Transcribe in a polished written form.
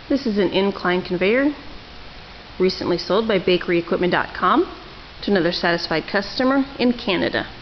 This is an incline conveyor, recently sold by BakeryEquipment.com to another satisfied customer in Canada.